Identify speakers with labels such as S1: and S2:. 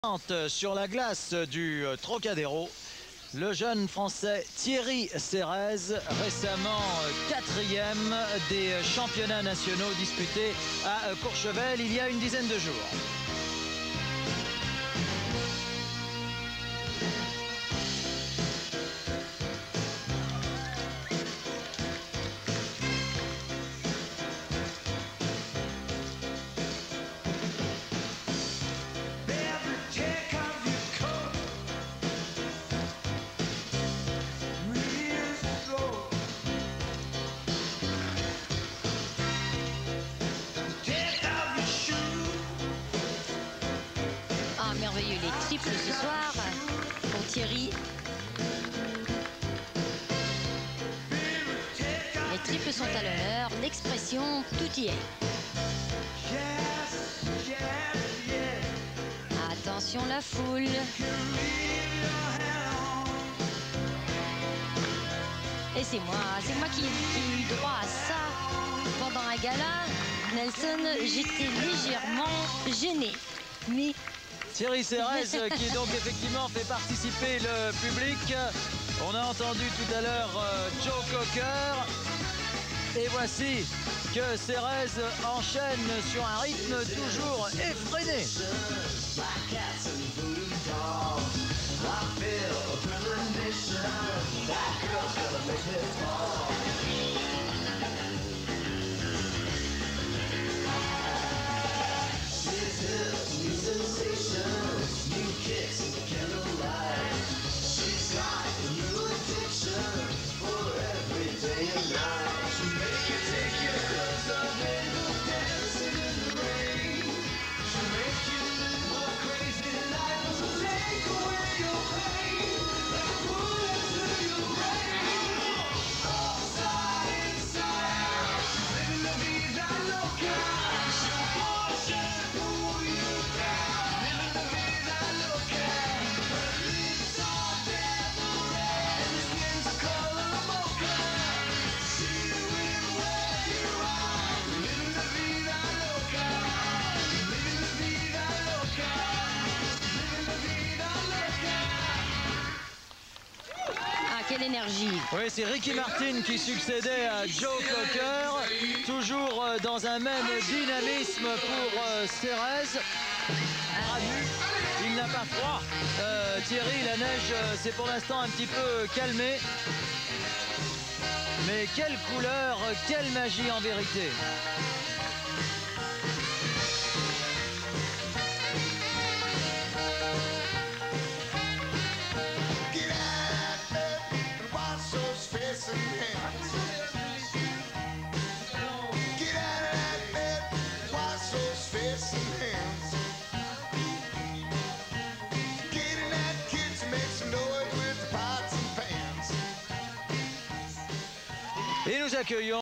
S1: Sur la glace du Trocadéro, le jeune français Thierry Serrez, récemment 4e des championnats nationaux disputés à Courchevel il y a une dizaine de jours.
S2: Merveilleux, les triples ce soir pour Thierry. Les triples sont à l'honneur, l'expression, tout y est. Attention la foule. Et c'est moi qui ai eu droit à ça pendant un gala. Nelson, j'étais légèrement gêné. Mais
S1: Thierry Serrez qui donc effectivement fait participer le public. On a entendu tout à l'heure Joe Cocker. Et voici que Serrez enchaîne sur un rythme toujours effréné.
S2: quelle énergie!
S1: Oui, c'est Ricky Martin qui succédait à Joe Cocker, toujours dans un même dynamisme pour Serrez. Il n'a pas froid. Thierry, la neige s'est pour l'instant un petit peu calmée. Mais quelle couleur, quelle magie en vérité! Et nous accueillons